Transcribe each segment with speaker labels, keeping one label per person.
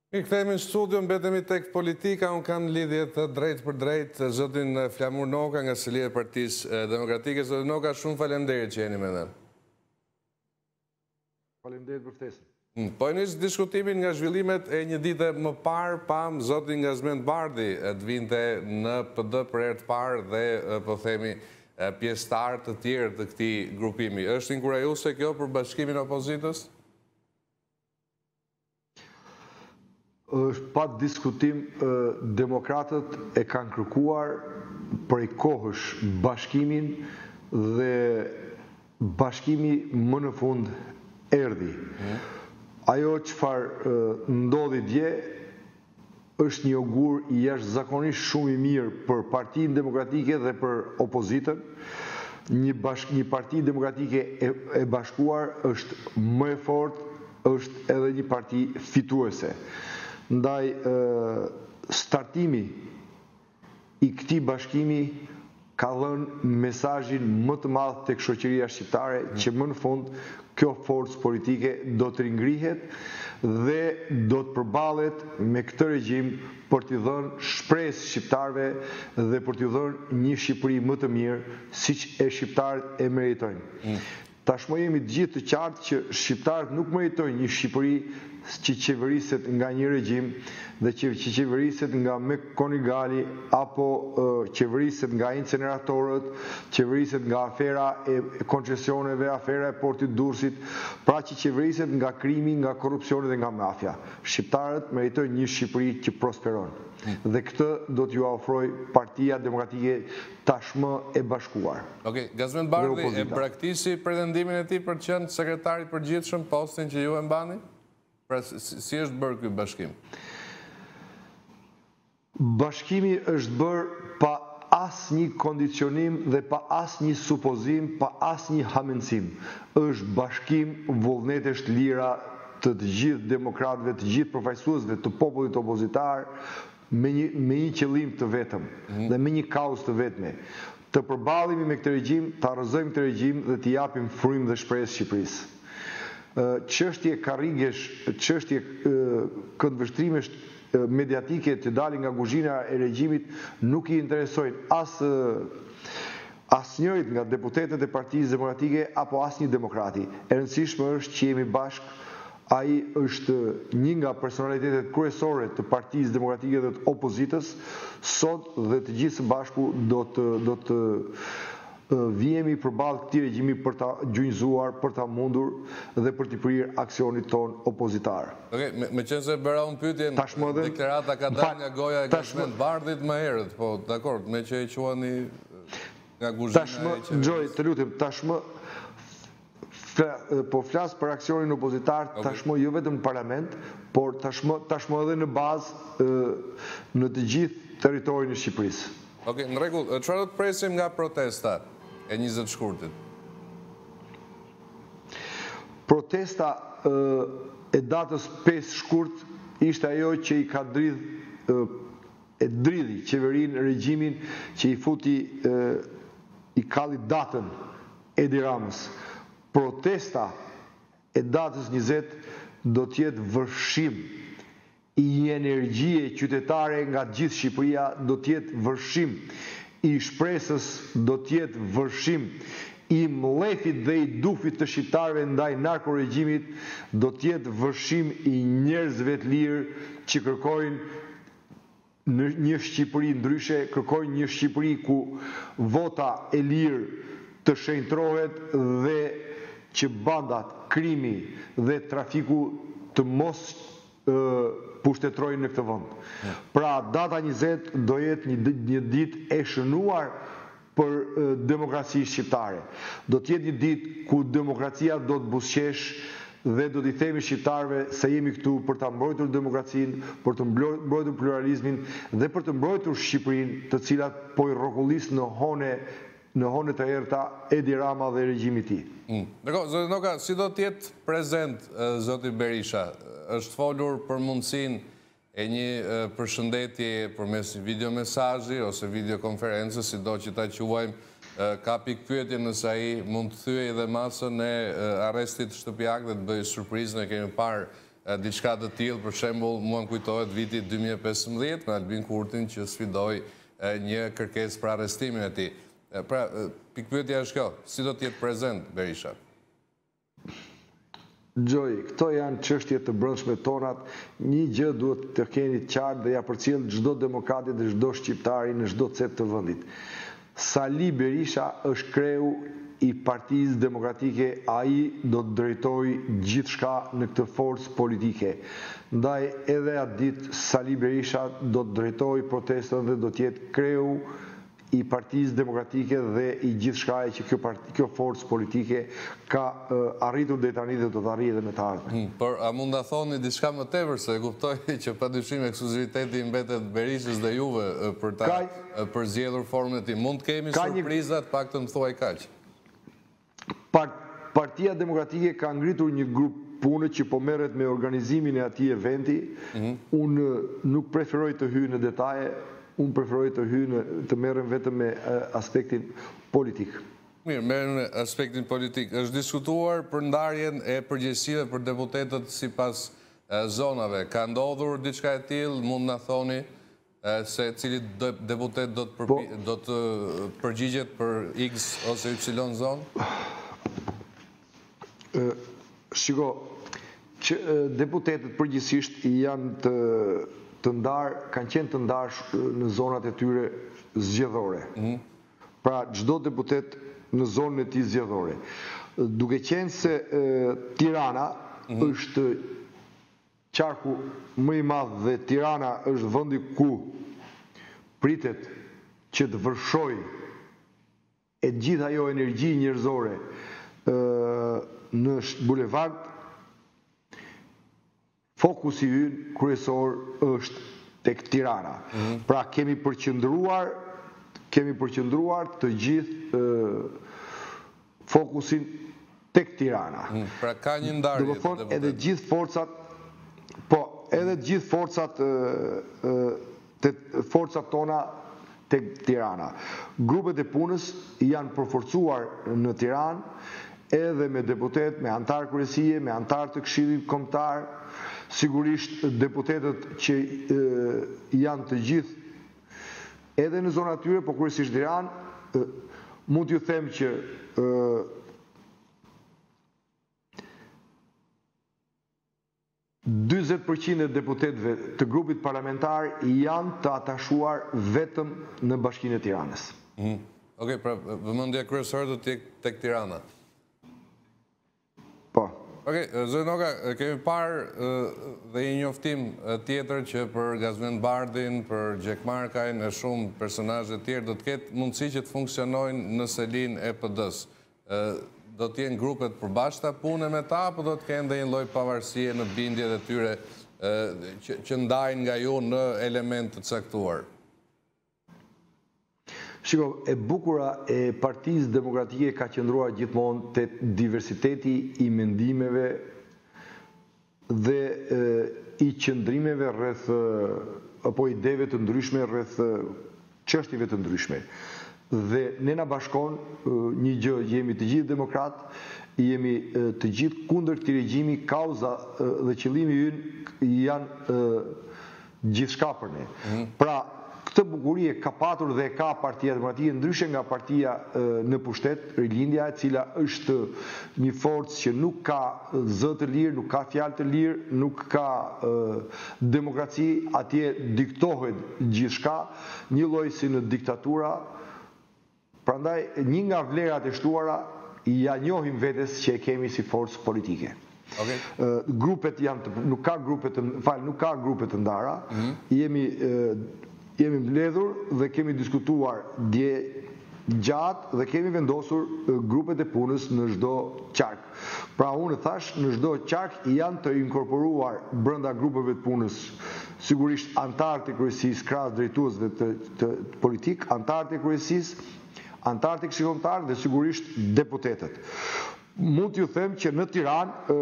Speaker 1: Mi kthehemi në studio, mbetemi tek politika, unë kam lidhje të drejt për drejt zotin Flamur Noka nga Selia e Partisë Demokratike. Zotin Noka, shumë faleminderit që jeni me ne.
Speaker 2: Faleminderit për ftesën.
Speaker 1: Po e nisë diskutimin nga zhvillimet e një dite më parë, pam zotin Gazmend Bardhi të vinte në PD për herë të parë dhe po themi pjesëtar të tjerë të këtij grupimi. Është inkurajuese kjo për bashkimin e opozitës?
Speaker 2: Pa diskutim, demokratët e kanë kërkuar prej kohësh bashkimin dhe bashkimi më në fund erdhi. Ajo çfarë ndodhi dje është një augur i jashtëzakonisht shumë i mirë për Partinë Demokratike dhe për opozitën. Një parti demokratike e bashkuar është më e fortë, është edhe një parti fituese. Ndaj startimi i këtij bashkimi ka dhënë mesazhin më të madh tek shoqëria shqiptare që më në fund kjo forcë politike do të ringrihet dhe do të përballet me këtë regjim për t'i dhënë shpresë shqiptarëve dhe për t'i dhënë një Shqipëri më të mirë, siç e shqiptarët e meritojnë. Tashmë jemi të gjithë të qartë që shqiptarët nuk meritojnë një Shqipëri që qeveriset nga një regjim dhe që qeveriset nga Konigali apo qeveriset nga inceneratorët, qeveriset nga afera e koncesioneve, afera e portit Durrësit, pra që qeveriset nga krimi, nga korrupsioni dhe nga mafia. Shqiptarët meritojnë një Shqipëri që prosperon. Dhe këtë do t'ju ofroj Partia Demokratike tashmë e bashkuar.
Speaker 1: Okej, Gazmend Bardhi e praktisi pretendimin e tij për të qenë sekretari i përgjithshëm, postin që ju e mbani? Pra, si është bërë ky bashkim?
Speaker 2: Bashkimi është bërë pa asnjë kondicionim dhe pa asnjë supozim, pa asnjë hamendësim. Është bashkim vullnetesh të lira të gjithë demokratëve, të gjithë përfaqësuesve të popullit opozitar me një qëllim të vetëm dhe me një kauzë të vetme. Të përballemi me këtë regjim, të arrëzojmë këtë regjim dhe t'i japim frymë dhe shpresë Shqipërisë. Çështje karrigesh, çështje këndvështrimesh mediatike të dalin nga kuzhina e regjimit nuk i interesojnë asnjërit nga deputetët e Partisë Demokratike apo asnjë demokrati. E rëndësishme është që jemi bashkë. Ai është një nga personalitetet kryesore të Partisë Demokratike dhe të opozitës. Sot dhe të gjithë së bashku do të vihemi përballë këtij regjimi për ta gjunjëzuar, për ta mundur dhe për t'i prirë aksionit ton opozitar.
Speaker 1: Okej, meqense bëra unë pyetjen, deklarata ka dalë nga goja e Gazmend Bardhit më herët, po dakor, me që e quani nga kuzhina e qeverisë.
Speaker 2: Gjoj, të lutem, tashmë po flas për aksionin opozitar tashmë jo vetëm në parlament, por tashmë edhe në bazë në të gjithë territorin e Shqipërisë.
Speaker 1: Okej, në rregull, çfarë do të presim nga protesta e 20 shkurtit?
Speaker 2: Protesta e datës 5 shkurt ishte ajo që i ka dridhi qeverinë, regjimin, që i futi i kalli datën Edi Ramës. Protesta e datës 20 do t'jetë vërfshim i një energjie qytetare nga gjithë Shqipëria, do t'jetë vërfshim i shpresës, do t'jetë vërfshim i mlefit dhe i dufit të shqiptarëve ndaj narkoregjimit, do t'jetë vërfshim i njerëzve të lirë që kërkojnë një Shqipëri ndryshe, kërkojnë një Shqipëri ku vota e lirë të shenjtrohet dhe që bandat, krimi dhe trafiku të mos pushtetrojnë në këtë vend. Pra, data 20 do jetë një ditë e shënuar për demokracinë shqiptare. Do të jetë një ditë ku demokracia do të buzëqesh dhe do t'i themi shqiptarëve se jemi këtu për ta mbrojtur demokracinë, për të mbrojtur pluralizmin dhe për të mbrojtur Shqipërinë, të cilat po i rrokullis në hone të errta Edi Rama dhe regjimi i tij.
Speaker 1: Dakor, zoti Noka, si do të jetë prezent zoti Berisha? Është folur për mundësinë e një përshëndetje përmes videomesazhi ose videokonferencës, sido që ta quajmë ka pikpyetje nëse ai mund të thyej edhe masën e arrestit shtëpiak dhe të bëjë surprizën, e kemi parë diçka të tillë, për shembull, mua më kujtohet viti 2015 me Albin Kurtin që sfidoi një kërkesë për arrestimin e tij. Pra, pikpyetja është kjo, si do të jetë prezent Berisha?
Speaker 2: Gjoj, këto janë çështje të brendshme tonat. Një gjë duhet të keni qartë dhe ja përcjell çdo demokrati dhe çdo shqiptari në çdo cep të vendit. Sali Berisha është kreu i Partisë Demokratike, ai do të drejtojë gjithçka në këtë forcë politike. Ndaj edhe atë ditë Sali Berisha do të drejtojë protestën dhe do të jetë kreu i Partisë Demokratike dhe i gjithçka që kjo forcë politike ka arritur deri tani dhe do të arrijë edhe në të ardhmen.
Speaker 1: Por a mund ta thoni diçka më tepër, se e kuptoj që padyshim ekskluziviteti i mbetet Berishës dhe juve për ta përzgjedhur formën e tij. Mund të kemi surpriza, të paktën thuaj kaq.
Speaker 2: Partia Demokratike ka ngritur një grup punë që po merret me organizimin e atij eventi. Unë nuk preferoj të hyj në detaje. Unë preferoj të merrem vetëm me aspektin politik.
Speaker 1: Mirë, merrem me aspektin politik. Është diskutuar për ndarjen e përgjegjësive për deputetët sipas zonave. Ka ndodhur diçka e tillë? Mund na thoni se cili deputet do të përgjigjet për X ose Y zonë?
Speaker 2: Shiko, që deputetët përgjithsisht janë kanë qenë të ndarë në zonat e tyre zgjedhore. Pra, çdo deputet në zonën e tij zgjedhore. Duke qenë se Tirana është qarku më i madh dhe Tirana është vendi ku pritet që të vërshojë e gjithë ajo energji njerëzore në bulevard, fokusi ynë kryesor është tek Tirana. Pra kemi përqendruar të gjithë fokusin tek Tirana.
Speaker 1: Pra ka një ndarje.
Speaker 2: Do të thonë edhe gjithë forcat tona tek Tirana. Grupet e punës janë përforcuar në Tiranë edhe me deputet, me antar kryesie, me antar të Këshillit Kombëtar. Sigurisht deputetët që janë të gjithë edhe në zonat tyre, po kryesisht Tiranë, mund t'ju them që 40% e deputetëve të grupit parlamentar janë të atashuar vetëm në Bashkinë e Tiranës.
Speaker 1: Okej, pra vëmendja kryesore do të jetë tek Tirana.
Speaker 2: Po.
Speaker 1: Okej, zoti Noga, kemi parë dhe një njoftim tjetër që për Gazmend Bardhin, për Gjek Markajn e shumë personazhe tjerë do të ketë mundësi që të funksionojnë në selinë e PD-s. Do të jenë grupet përbashkëta pune me ta, apo do të kenë dhe një lloj pavarësie në bindjet e tyre që ndajnë nga ju në element të caktuar?
Speaker 2: Shiko, e bukura e Partisë Demokratike ka qëndruar gjithmonë te diversiteti i mendimeve dhe i qëndrimeve rreth apo ideve të ndryshme rreth çështjeve të ndryshme. Dhe ne na bashkon një gjë, jemi të gjithë demokrat, jemi të gjithë kundër këtij regjimi, kauza dhe qëllimi ynë janë gjithçka për ne. Pra, këtë bukuri ka patur dhe ka Partia Demokratike, ndryshe nga partia në pushtet, Rilindja, e cila është një forcë që nuk ka zë të lirë, nuk ka fjalë të lirë, nuk ka demokraci, atje diktohet gjithçka, një lloj si në diktatura. Prandaj, një nga vlerat e shtuara ja njohim vetes që e kemi si forcë politike. Grupet janë nuk ka grupe të ndara, jemi mbledhur dhe kemi diskutuar dje gjatë dhe kemi vendosur grupet e punës në çdo qark. Pra unë thash, në çdo qark janë të inkorporuar brenda grupeve të punës sigurisht antarët e kryesisë, krahas drejtuesve të politik, antarët e kryesisë, antarët e Këshillit Kombëtar dhe sigurisht deputetët. Mund t'ju them që në Tiranë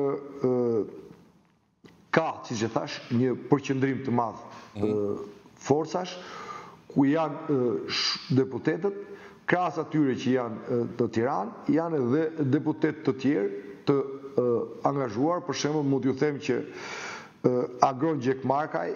Speaker 2: ka, siç e thash, një përqendrim të madh forcash ku janë deputetët, krahas atyre që janë të Tiranë, janë edhe deputetë të tjerë të angazhuar. Për shembull, mund t'ju them që Agron Gjekmarkaj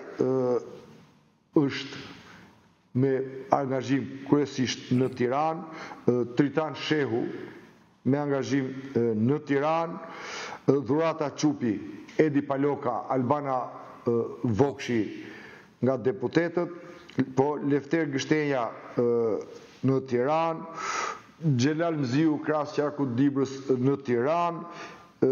Speaker 2: është me angazhim kryesisht në Tiranë, Tritan Shehu me angazhim në Tiranë, Dhurata Çupi, Edi Paloka, Albana Vokshi nga deputetët, po Lefter Gështenja në Tiranë, Xhelal Mziu Kras Qarku Dibrës në Tiranë,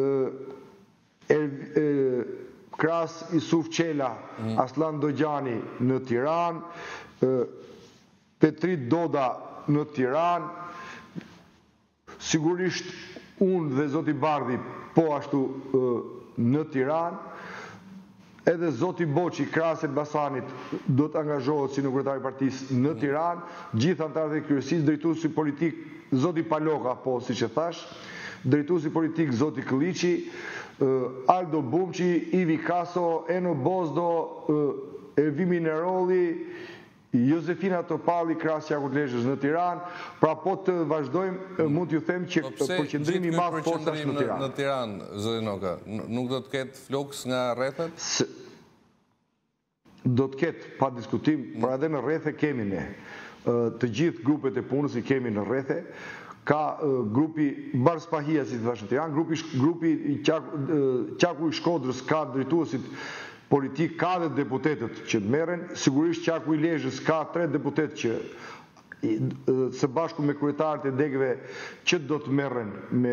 Speaker 2: Kras Isuf Qela, Aslan Dogjani në Tiranë, Petrit Doda në Tiranë, sigurisht unë dhe Zoti Bardhi po ashtu në Tiranë, edhe Zoti Boçi Krahas Elbasanit do të angazhohet si në kryetari i partisë në Tiranë, gjithë anëtarët e kryesisë, drejtuesi politik Zoti Paloka, po siç e thash, drejtuesi politik Zoti Këlliçi, Aldo Bumçi, Ivi Kaso, Eno Bozdo, Ervimi Nerolli, Josefina Topalli, Krahas Qarku Lezhës në Tiranë. Pra po të vazhdojmë, mund t'ju them që përqendrimi i madh forcash në Tiranë.
Speaker 1: Në Tiranë, zoti Noka, nuk do të ketë fluks nga rrethet?
Speaker 2: Do të ketë, pa diskutim, por edhe në rrethe kemi ne. Të gjithë grupet e punës i kemi në rrethe. Ka grupi Barspahia, si të thash në Tiranë, grupi Qarku i Shkodrës ka drejtuesit politik, ka dhe deputetët që të merren, sigurisht Qarku i Lezhës ka 3 deputet që së bashku me kryetarët e degëve që do të merren me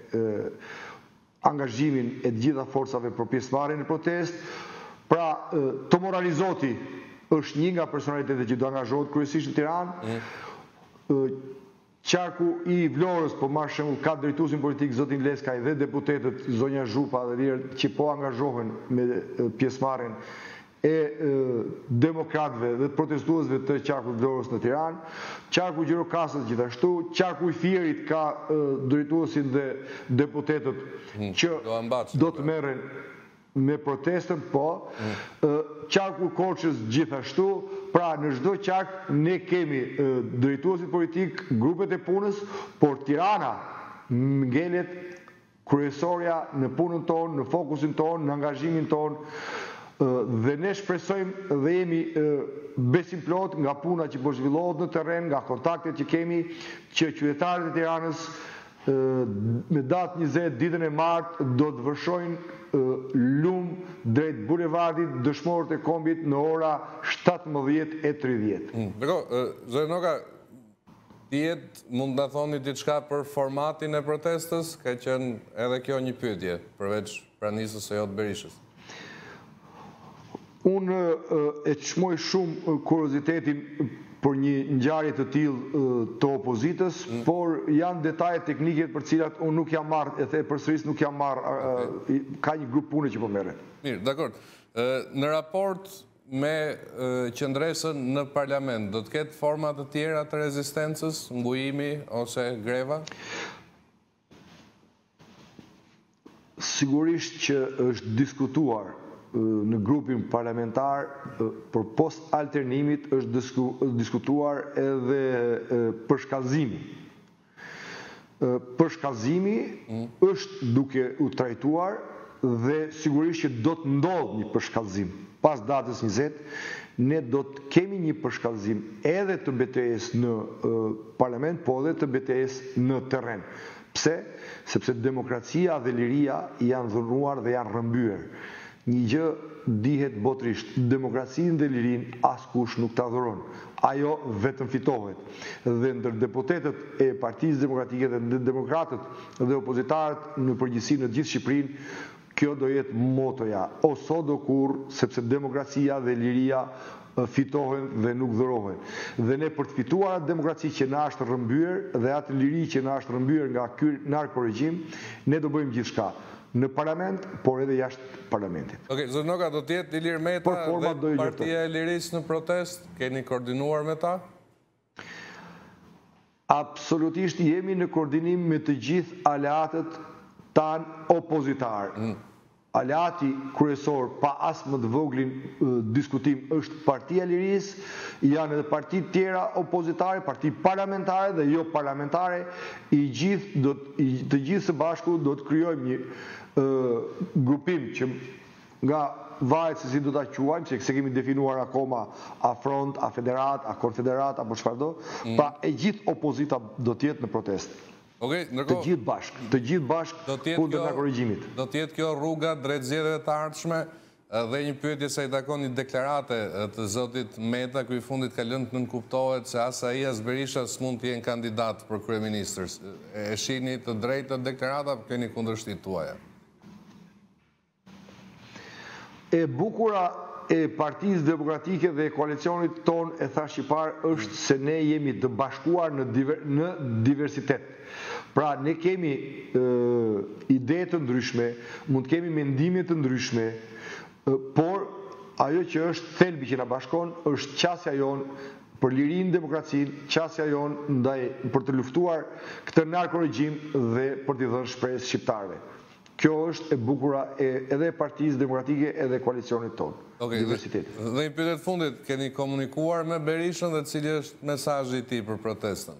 Speaker 2: angazhimin e gjitha forcave për pjesëmarrje në protestë. Pra, të moralizoti është një nga personalitetet që do angazhohet kryesisht në Tiranë. Qarku i Vlorës, po marr shembull, ka drejtuesin politik zotin Leskaj dhe deputetët zonja Zhupa dhe tjerë që po angazhohen me pjesëmarrjen e demokratëve dhe protestuesve të Qarkut Vlorës në Tiranë. Qarku i Gjirokastës gjithashtu, Qarku i Fierit ka drejtuesin dhe deputetët që do të merren me protestën, po, Qarku i Korçës gjithashtu. Pra në çdo qark ne kemi drejtuesit politik, grupet e punës, por Tirana ngelet kryesorja në punën tonë, në fokusin tonë, në angazhimin tonë, dhe ne shpresojmë dhe jemi besim plot nga puna që po zhvillohet në terren, nga kontaktet që kemi, që qytetarët e Tiranës me datë 20 ditën e martë do të vërshojnë lumë drejt bulevardit Dëshmorët e Kombit në ora 17:30.
Speaker 1: Zoti Noka, mund të thoni diçka për formatin e protestës? Ka qenë edhe kjo një pyetje, përveç pranisës së Jot Berishës.
Speaker 2: Unë e çmoj shumë kuriozitetin për një ngjarje të tillë të opozitës, por janë detaje teknike për cilat unë nuk jam marrë, e the përsëris nuk jam marrë, ka një grup pune që po merret.
Speaker 1: Mirë, dakor. Në raport me qëndresën në parlament, do të ketë forma të tjera të rezistencës, mbujimi ose greva?
Speaker 2: Sigurisht që është diskutuar në grupin parlamentar për post alternimit, është diskutuar edhe përshkallëzimi. Përshkallëzimi është duke u trajtuar dhe sigurisht që do të ndodhë një përshkallëzim. Pas datës 20, ne do të kemi një përshkallëzim edhe të betejës në parlament, po edhe të betejës në terren. Pse? Sepse demokracia dhe liria janë dhuruar dhe janë rrëmbyer. Një gjë dihet botërisht, demokracinë dhe lirinë askush nuk ta dhuron. Ajo vetëm fitohet. Dhe ndër deputetët e Partisë Demokratike dhe demokratët dhe opozitarët në përgjithësi në gjithë Shqipërinë, kjo do jetë motoja, o sot do kurrë, sepse demokracia dhe liria fitohen dhe nuk dhurohen. Dhe ne për të fituar atë demokraci që na është rrëmbyer dhe atë liri që na është rrëmbyer nga ky narkoregjim, ne do bëjmë gjithçka. Në parlament, por edhe jashtë parlamentit.
Speaker 1: Zoti Noka, do të jetë Ilir Meta dhe Partia e Lirisë në protest? Keni koordinuar me ta?
Speaker 2: Absolutisht jemi në koordinim me të gjithë aleatët tanë opozitarë. Aleati kryesor pa as më të voglin diskutim është Partia e Lirisë, janë edhe partitë tjera opozitare, parti parlamentare dhe jo parlamentare, të gjithë së bashku do të krijojmë një grupim që nga varet se si do ta quajmë, se kemi definuar akoma a front, a federat, a konfederat, apo çfarëdo, pa e gjithë opozita do të jetë në protestë. Të gjithë bashkë kundër nga korrigjimit.
Speaker 1: Do të jetë kjo rruga drejt zgjedhjeve të ardhshme. Dhe një pyetje se i takon një deklarate të zotit Meta, ku i fundit ka lënë të nënkuptohet se as ai as Berisha s'mund të jenë kandidat për kryeministër. E shihni të drejtë deklarata, apo keni kundërshtit tuaja?
Speaker 2: E bukura e Partisë Demokratike dhe koalicionit ton, e thash i parë, është se ne jemi të bashkuar në diversitet. Pra ne kemi ide të ndryshme, mund të kemi mendime të ndryshme, por ajo që është thelbi që na bashkon është qasja jonë për lirinë, demokracinë, qasja jonë ndaj për të luftuar këtë narkoregjim dhe për t'i dhënë shpresë shqiptarëve. Kjo është e bukura edhe e Partisë Demokratike edhe koalicionit tonë. Diversiteti.
Speaker 1: Dhe një pyetje të fundit, keni komunikuar me Berishën dhe cili është mesazhi i tij për protestën?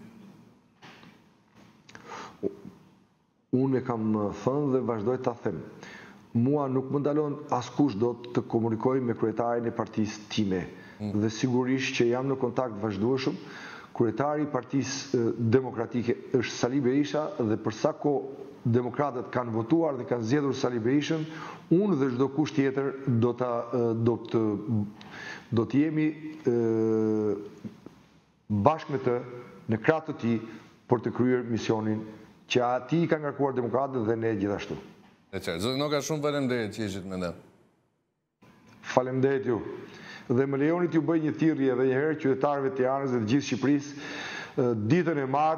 Speaker 2: Unë e kam thënë dhe vazhdoj ta them. Mua nuk më ndalon askush do të komunikoj me kryetarin e partisë time. Dhe sigurisht që jam në kontakt vazhdueshëm. Kryetari i Partisë Demokratike është Sali Berisha dhe për sa kohë demokratët kanë votuar dhe kanë zgjedhur Sali Berishën, unë dhe çdo kush tjetër do të jemi bashkë me të në krah të tij për të kryer misionin që ati ka ngarkuar demokratët dhe ne gjithashtu.
Speaker 1: Zoti Noka, shumë faleminderit që ishit me ne.
Speaker 2: Faleminderit ju. Dhe më lejoni t'ju bëj një thirrje edhe një herë qytetarëve të Tiranës dhe të gjithë Shqipërisë, ditën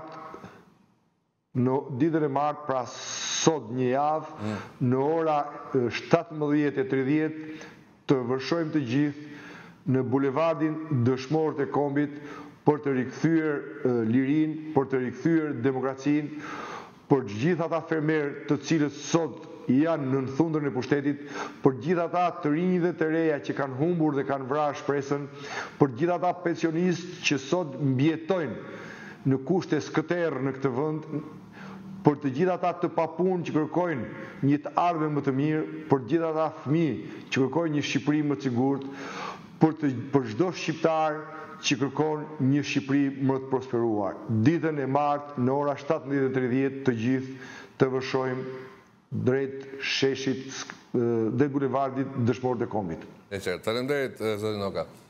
Speaker 2: e martë, pra sot një javë, në ora 17:30 të vërshojmë të gjithë në bulevardin Dëshmorët e Kombit për të rikthyer lirinë, për të rikthyer demokracinë, për gjithë ata fermerë të cilët sot janë në thundrën e pushtetit, për gjithë ata të rinj dhe të reja që kanë humbur dhe kanë vrarë shpresën, për gjithë ata pensionistë që sot mbjetojnë në kushte skëterë në këtë vend, për të gjithë ata të papunë që kërkojnë një të ardhmë më të mirë, për gjithë ata fëmijë që kërkojnë një Shqipëri më të sigurt, për çdo shqiptar që kërkon një Shqipëri më të prosperuar. Ditën e martë në ora 17:30 të gjithë të vërshojmë drejt sheshit, drejt bulevardit Dëshmorët e Kombit.
Speaker 1: Faleminderit, zoti Noka.